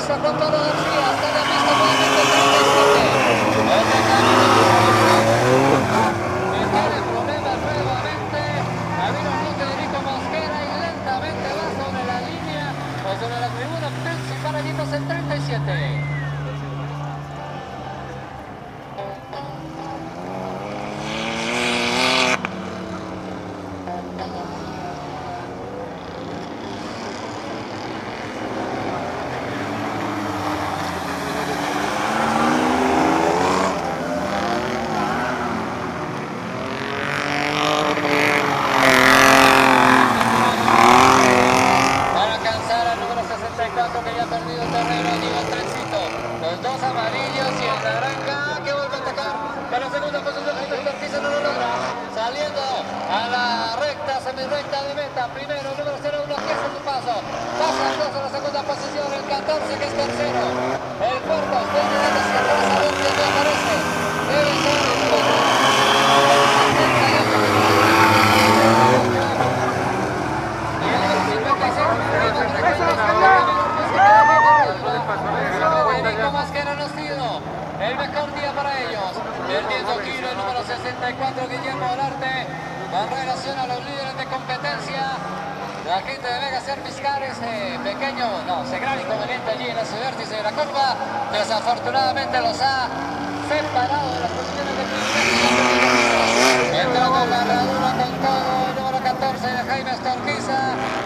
pista Juan Pablo García, está en la pista movimiento 37. El de camino que tiene problemas nuevamente. Camino al bloque de Nico Mosquera y lentamente va sobre la línea o sobre la tribuna principal, allí pasa el 37. Que ya ha perdido terreno, allí va el tránsito, los dos amarillos y el naranja que vuelve a atacar para la segunda posición. Jaime Ortiz no lo logra, saliendo a la recta, semirecta de meta. Primero el número 01 que hace su paso, pasa el 2 a la segunda posición, el 14 que es tercero, el cuarto está mirando hacia atrás a ver quién le aparece, debe ser el 58. Mosquera no ha sido el mejor día para ellos, perdiendo kilo el número 64 Guillermo Olarte con relación a los líderes de competencia. La gente de Vega Service Car, ese pequeño, ese gran inconveniente allí en ese vértice de la curva, desafortunadamente los ha separado de las posiciones de privilegio. Entrando en la herradura con todo el número 14 de Jaime Estorquiza.